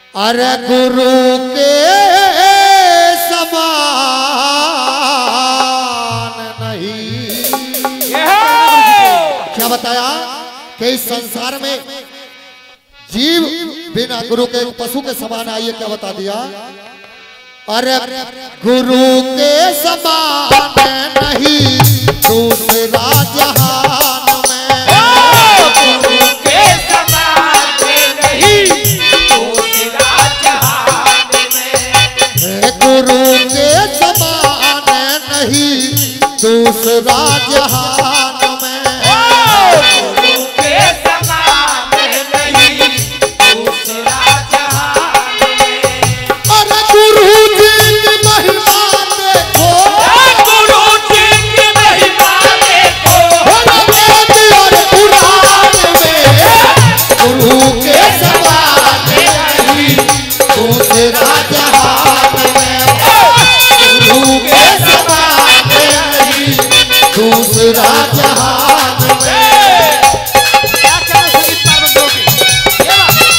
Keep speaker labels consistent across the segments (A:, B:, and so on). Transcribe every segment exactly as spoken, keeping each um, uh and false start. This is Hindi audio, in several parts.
A: अरे गुरु के समान नहीं। क्या बताया कि इस संसार में जीव बिना गुरु के पशु के समान आइए। क्या बता दिया? अरे गुरु के समान नहीं दूसरा जहान में।
B: गुरु के समान नहीं दूसरा जहान में।
A: गुरु के समान नहीं दूसरा जहान में।
B: गुरु के समान नहीं दूसरा जहान में।
A: अरे गुरु जी की महिमा देखो,
B: गुरु जी की महिमा देखो,
A: वेद और पुराण में। गुरु के समान नहीं दूसरा जहान में। गुरु के समान नहीं दूसरा जहान में।
B: क्या कहना सुनीत पार्वती होगी? ये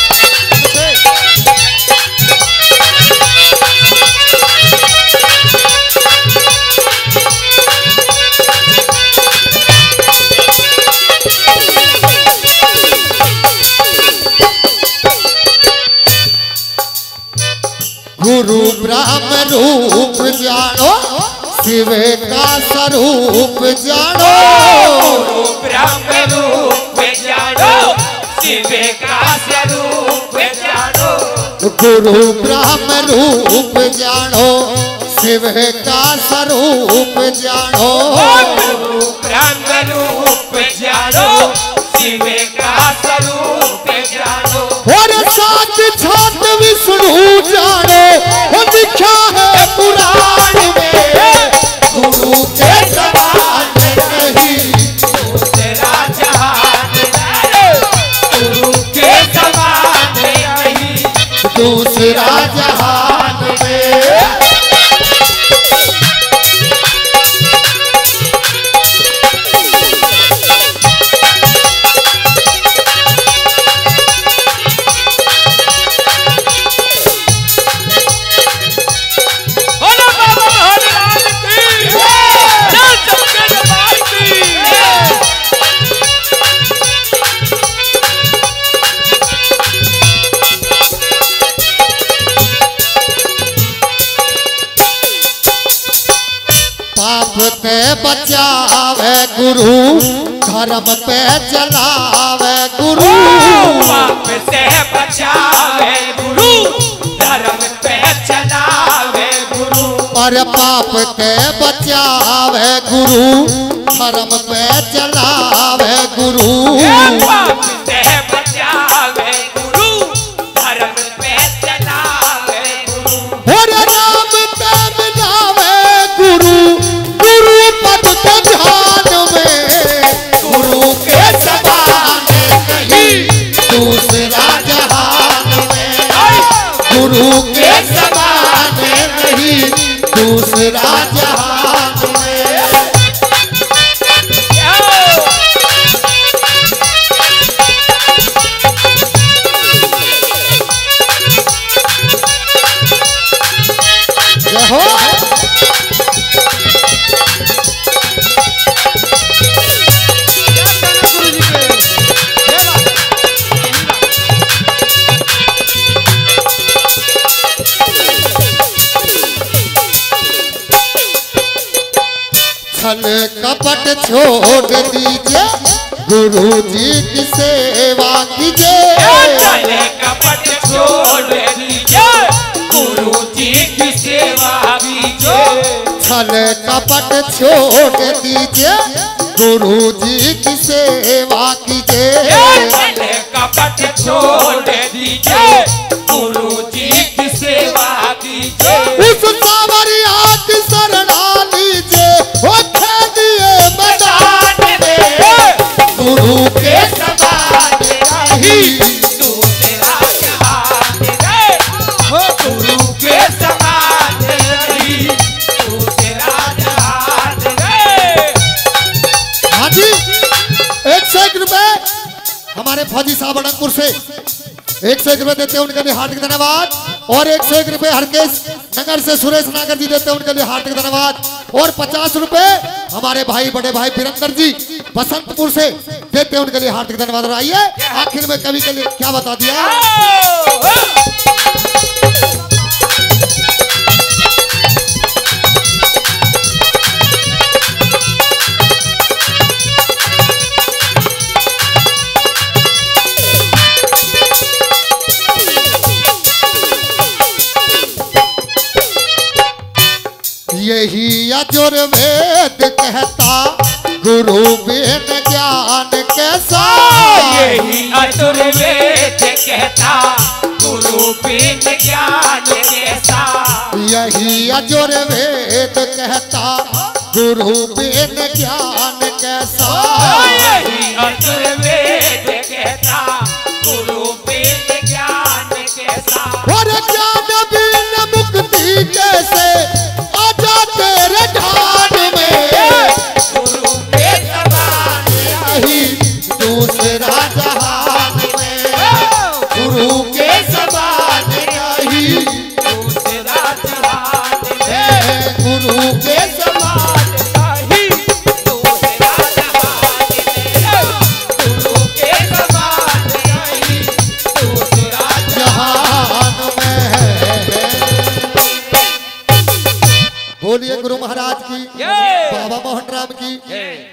A: गुरु ब्रह्म रूप जानो, शिव का स्वरूप जानो।
B: गुरु ब्रह्म रूप जानो, शिव का स्वरूप जानो।
A: गुरु ब्रह्म रूप जानो, शिव का स्वरूप जानो।
B: गुरु ब्रह्म रूप जानो, शिव का स्वरूप जानो।
A: और साथ छात विष्णु जानो, वो लिखा है पुराण में। गुरु के समान नहीं
B: दूसरा जहान में। गुरु के समान नहीं
A: दूसरा जहान में।
B: बोलो बाबा महाराज की जय। सबके दरबार की
A: पाप पे बचावे गुरु, धर्म पे चलावे गुरु।
B: पाप से बचावे गुरु, धर्म पे चलावे गुरु।
A: और पाप के बचावे गुरु, धर्म पे चलावे गुरु।
B: पाप से बचावे गुरु, धर्म पे चलावे गुरु।
A: और राम नाम नावे गुरु, गुरु पद के ध्यान में। गुरु के समान नहीं दूसरा जहान में। गुरु के समान नहीं दूसरा जहान में। जय हो। छल कपट छोड़ दीजिए, गुरु जी की सेवा कीजिए।
B: छल कपट छोड़ दीजिए, गुरु जी की सेवा कीजिए।
A: छल कपट छोड़ दीजिए, गुरु जी की सेवा कीजिए।
B: छल कपट छोड़ दीजिए, गुरु जी की सेवा कीजिए।
A: उस सावरिया की शरणा लीजिए, वो दिए मैदान में। गुरु के समान नहीं
B: दूसरा जहान में। गुरु के समान नहीं दूसरा जहान में।
A: हाँ जी, एक सौ एक रुपए हमारे फौजी साहब अनंतपुर से एक सौ एक रुपए देते हैं उनके लिए हार्दिक धन्यवाद। और एक सौ एक रुपए हरकेश नगर से सुरेश नागर जी देते हैं उनके लिए हार्दिक धन्यवाद। और पचास रुपए हमारे भाई बड़े भाई वीरेंद्र जी बसंतपुर से देते हैं उनके लिए हार्दिक धन्यवाद। और आइए आखिर में कवि के लिए क्या बता दिया। यही यजुर्वेद कहता गुरु बिन ज्ञान कैसा।
B: यही यजुर्वेद कहता गुरु बिन ज्ञान कैसा।
A: यही यजुर्वेद कहता गुरु बिन ज्ञान कैसा।
B: यही यजुर्वेद कहता गुरु बिन ज्ञान कैसा।
A: और ज्ञान बिन मुक्ति कैसे आजा तेरे ध्यान में।
B: गुरु के समान
A: यही दूसरा जहान में। गुरु के समान यही
B: दूसरा जहान में।
A: गुरु के समान
B: नहीं दूसरा जहान में। गुरु के समान नहीं दूसरा
A: जहान में। बोलिए गुरु महाराज की,
B: जय।
A: बाबा मोहन राम की।